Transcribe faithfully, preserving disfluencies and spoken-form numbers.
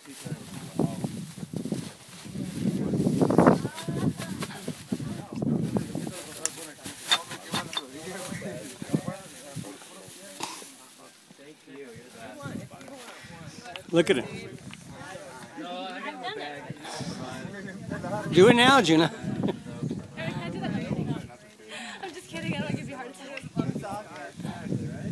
Look at it. Do it now, Juna. I'm just kidding. I don't want to give you a heart attack.